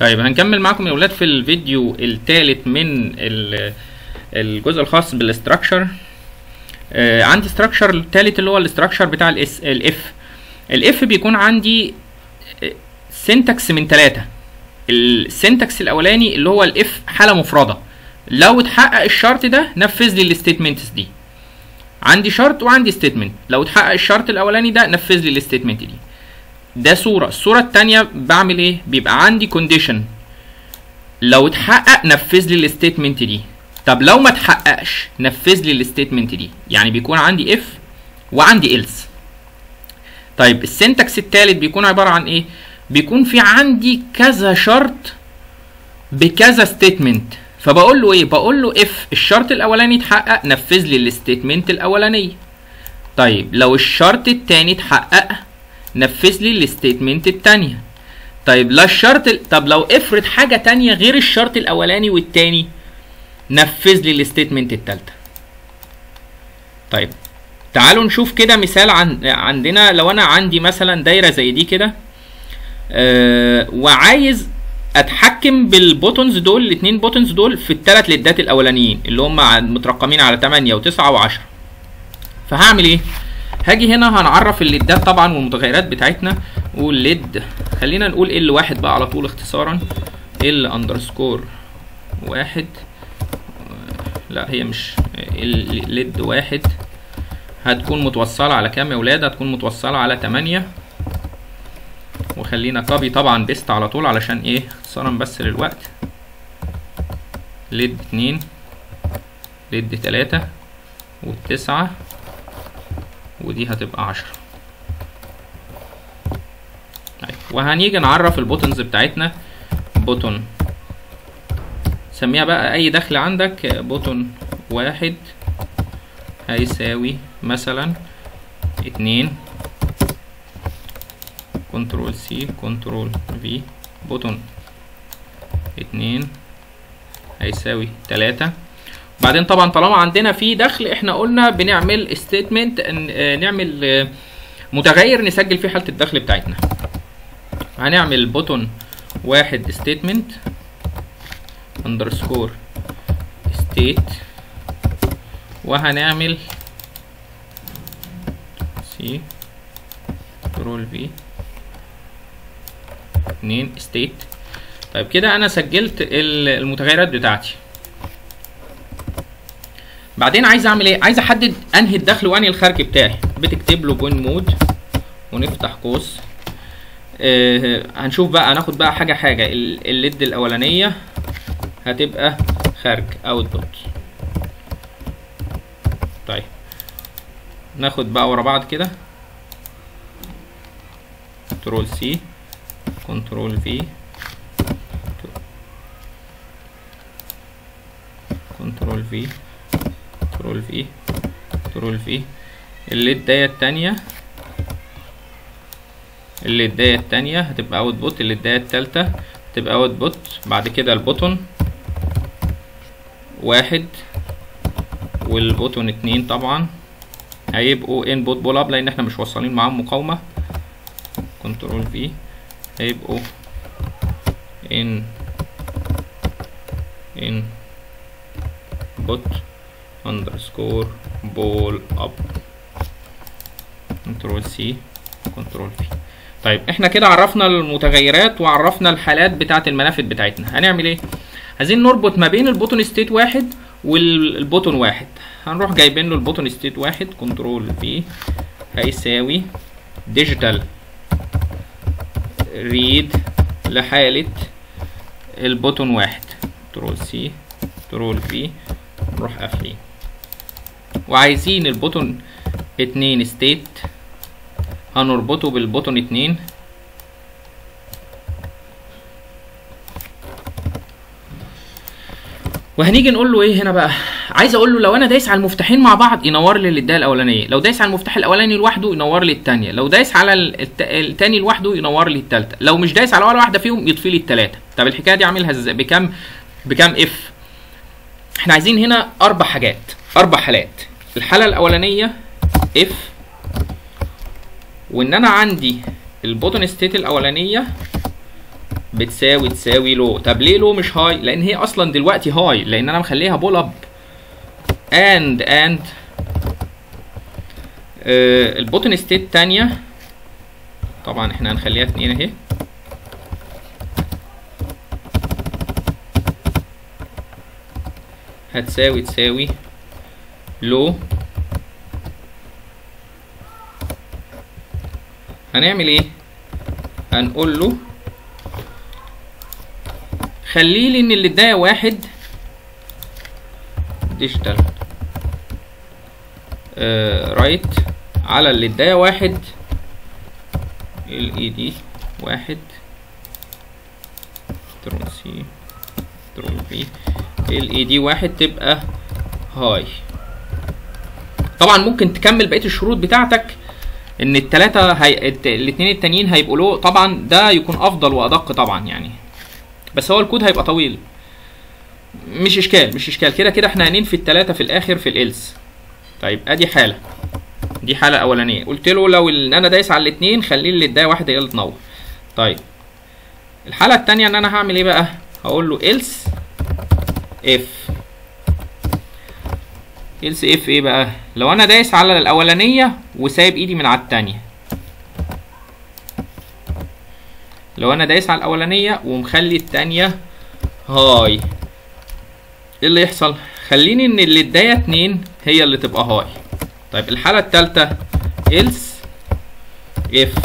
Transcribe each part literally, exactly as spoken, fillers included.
طيب هنكمل معاكم يا ولاد في الفيديو الثالث من الجزء الخاص بالاستراكشر. آه عندي استراكشر الثالث اللي هو الاستراكشر بتاع الاس الاف. الاف بيكون عندي سنتكس من ثلاثة. السنتكس الاولاني اللي هو الاف حاله مفرده، لو اتحقق الشرط ده نفذ لي الستيتمنتس دي. عندي شرط وعندي ستيتمنت، لو اتحقق الشرط الاولاني ده نفذ لي الستيتمنت دي. ده صوره. الصوره الثانيه بعمل ايه؟ بيبقى عندي كونديشن، لو اتحقق نفذ لي الستيتمنت دي. طب لو ما اتحققش نفذ لي الستيتمنت دي. يعني بيكون عندي اف وعندي إلس. طيب السنتكس الثالث بيكون عباره عن ايه؟ بيكون في عندي كذا شرط بكذا ستيتمنت، فبقول له ايه؟ بقول له اف الشرط الاولاني اتحقق نفذ لي الستيتمنت الاولانيه. طيب لو الشرط الثاني اتحقق نفذ لي الستيتمنت الثانيه. طيب لا الشرط ال... طب لو افرض حاجه ثانيه غير الشرط الاولاني والثاني نفذ لي الستيتمنت الثالثه. طيب تعالوا نشوف كده مثال عن عندنا. لو انا عندي مثلا دايره زي دي كده أه وعايز اتحكم بالبوتونز دول، الاثنين بوتونز دول في الثلاث ليدات الاولانيين اللي هم مترقمين على ثمانية وتسعة وعشرة. فهعمل ايه؟ هاجي هنا هنعرف الليدات طبعا والمتغيرات بتاعتنا. والليد خلينا نقول ال واحد بقى على طول اختصارا، ال اندرسكور واحد. لا هي مش الليد واحد. هتكون متوصله على كام يا ولاد؟ هتكون متوصله على ثمانية. وخلينا كوبي طبعا بيست على طول علشان ايه؟ اختصارا بس للوقت. ليد اتنين، ليد تلاتة، والتسعة، ودي هتبقى عشرة. طيب وهنيجي نعرف البوتنز بتاعتنا. بوتون سميها بقى اي دخل عندك. بوتون واحد هيساوي مثلا اتنين كنترول سي كنترول في. بوتون اتنين هيساوي تلاتة. بعدين طبعا طالما عندنا في دخل احنا قلنا بنعمل ستيتمنت، نعمل متغير نسجل فيه حالة الدخل بتاعتنا. هنعمل بوتون واحد ستيتمنت اندرسكور ستيت، وهنعمل سي كنترول في اتنين ستيت. طيب كده انا سجلت المتغيرات بتاعتي. بعدين عايز اعمل ايه؟ عايز احدد انهي الدخل وانهي الخارج بتاعي. بتكتب له بوين مود ونفتح قوس. آه هنشوف بقى، هناخد بقى حاجه حاجه. الليد الاولانيه هتبقى خارج اوتبوت. طيب ناخد بقى ورا بعض كده. كنترول سي كنترول في كنترول في كنترول في كنترول في. الليد دايه التانية الليد دايه التانية هتبقى اوتبوت. الليد دايه التالتة هتبقى اوتبوت. بعد كده البوتون واحد والبوتون اتنين طبعا هيبقوا انبوت بول اب لان احنا مش واصلين معاهم مقاومة. كنترول في هيبقوا ان ان بوت اندرسكور بول اب. كنترول سي كنترول في. طيب احنا كده عرفنا المتغيرات وعرفنا الحالات بتاعه المنافذ بتاعتنا. هنعمل ايه؟ عايزين نربط ما بين البوتون ستيت واحد والبوتون واحد. هنروح جايبين له البوتون ستيت واحد. كنترول في هيساوي ديجيتال ريد لحالة البوتون واحد. كنترول سي كنترول في نروح قافلين. وعايزين البوتون اتنين ستيت هنربطه بالبوتون اتنين. وهنيجي نقول له ايه هنا بقى؟ عايز اقول له لو انا دايس على المفتاحين مع بعض ينور لي الدايه الاولانيه، لو دايس على المفتاح الاولاني لوحده ينور لي الثانيه، لو دايس على الثاني لوحده ينور لي الثالثه، لو مش دايس على ولا واحده فيهم يطفي لي الثلاثه. طب الحكايه دي اعملها ازاي؟ بكام بكام اف؟ احنا عايزين هنا اربع حاجات، اربع حالات. الحاله الاولانيه اف، وان انا عندي البوتون ستيت الاولانيه بتساوي تساوي لو. طب ليه لو مش هاي؟ لان هي اصلا دلوقتي هاي، لان انا مخليها بول اب اند اند آه البوتن ستيت تانية طبعا احنا هنخليها اتنين اهي، هتساوي تساوي لو. هنعمل ايه؟ هنقول له خلي لي ان اللي ادايا واحد ديجيتال آه رايت على اللي ادايا واحد ال اي دي واحد ترون سي ترون بي ال اي دي واحد تبقى هاي. طبعا ممكن تكمل بقيه الشروط بتاعتك ان التلاتة هي... الاتنين التانيين هيبقوا له، طبعا ده يكون افضل وادق طبعا يعني، بس هو الكود هيبقى طويل. مش اشكال مش اشكال كده كده احنا هننفي التلاتة في الاخر في الالس. طيب ادي حالة، دي حالة اولانية، قلت له لو انا دايس على الاتنين خليه اللي ادايا واحد هي اللي تنور. طيب الحالة التانية ان انا هعمل ايه بقى؟ هقول له else if else if ايه بقى؟ لو انا دايس على الاولانية وسايب ايدي من على التانية، لو انا دايس على الاولانية ومخلي التانية هاي، ايه اللي يحصل؟ خليني ان اللي ادايا اتنين هي اللي تبقى هاي. طيب الحالة التالتة else if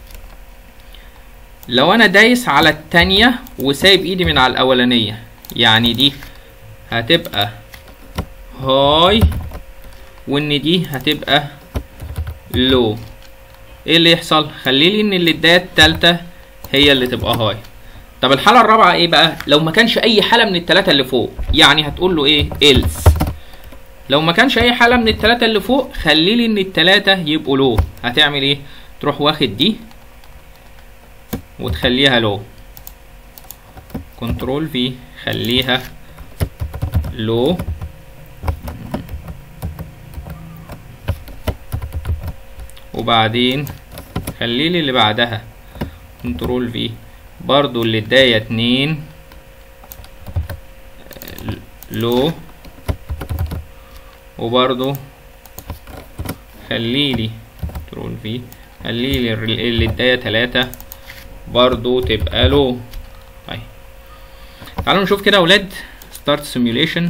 لو انا دايس على التانية وسايب ايدي من على الاولانية، يعني دي هتبقى هاي وان دي هتبقى لو، ايه اللي يحصل؟ خليلي ان اللي ادايا التالتة هي اللي تبقى هاي. طب الحالة الرابعة ايه بقى؟ لو ما كانش اي حالة من التلاتة اللي فوق، يعني هتقول له ايه؟ else لو ما كانش اي حالة من التلاتة اللي فوق خليلي ان التلاتة يبقوا لو. هتعمل ايه؟ تروح واخد دي وتخليها لو، كنترول في خليها لو، وبعدين خليلي اللي بعدها كنترول في برضو اللي ادايا اتنين لو، وبرضو خليلي كنترول في خليلي اللي ادايا تلاتة برضو تبقى لو. طيب تعالوا نشوف كده يا ولاد ستارت سيميوليشن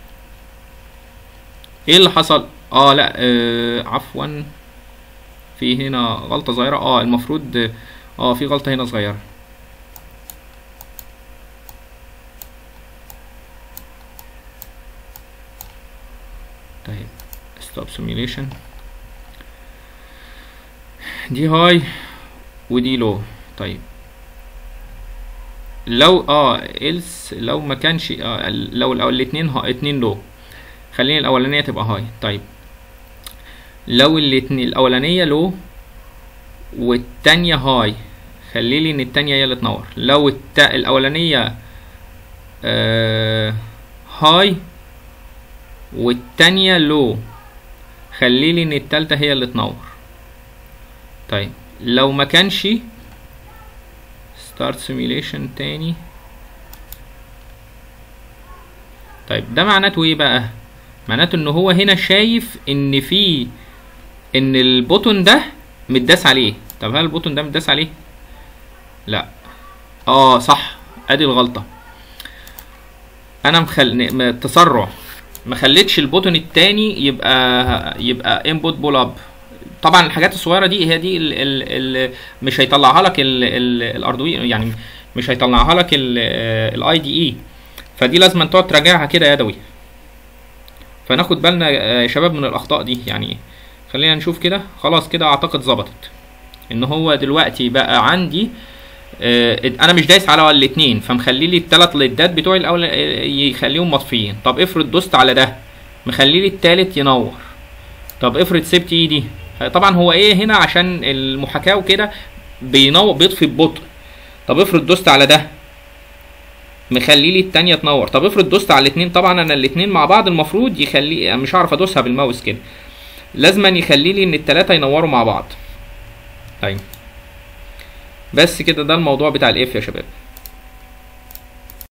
ايه اللي حصل. اه لا آه عفوا في هنا غلطة صغيرة، اه المفروض اه في غلطة هنا صغيرة. طيب ستوب سيميوليشن، دي هاي ودي لو. طيب لو اه إلس لو ما كانش آه لو لو الاتنين ها اتنين لو خليني الاولانية تبقى هاي. طيب لو الاتنين الاولانية لو والتانية هاي خليلي ان التانية هي اللي تنور. لو الت... الاولانية آه... هاي والتانية لو خليلي ان التالتة هي اللي تنور. طيب لو ما كانش ستارت سيميوليشن تاني. طيب ده معناته ايه بقى؟ معناته ان هو هنا شايف ان في ان البوتون ده متداس عليه. طب هل البوتون ده متداس عليه؟ لا. اه صح، ادي الغلطة. انا مخل تسرع ما خليتش البوتون التاني يبقى يبقى انبوت بول اب. طبعا الحاجات الصغيره دي هي دي ال ال ال مش هيطلعها لك الاردوينو، يعني مش هيطلعها لك الاي دي اي، فدي لازم تقعد تراجعها كده يدوي. فناخد بالنا يا شباب من الاخطاء دي. يعني خلينا نشوف كده. خلاص كده اعتقد ظبطت ان هو دلوقتي بقى عندي آه انا مش دايس على الاتنين، فمخلي لي الثلاث ليدات بتوعي الاول يخليهم مطفيين. طب افرض دوست على ده مخلي لي التالت ينور. طب افرض سبت ايدي، طبعا هو ايه هنا عشان المحاكاه وكده بينور بيطفي ببطء. طب افرض دوست على ده مخلي لي التانية تنور. طب افرض دوست على الاتنين، طبعا انا الاتنين مع بعض المفروض يخلي مش هعرف ادوسها بالماوس كده، لازما يخلي لي ان التلاتة ينوروا مع بعض. طيب بس كده ده الموضوع بتاع الاف يا شباب.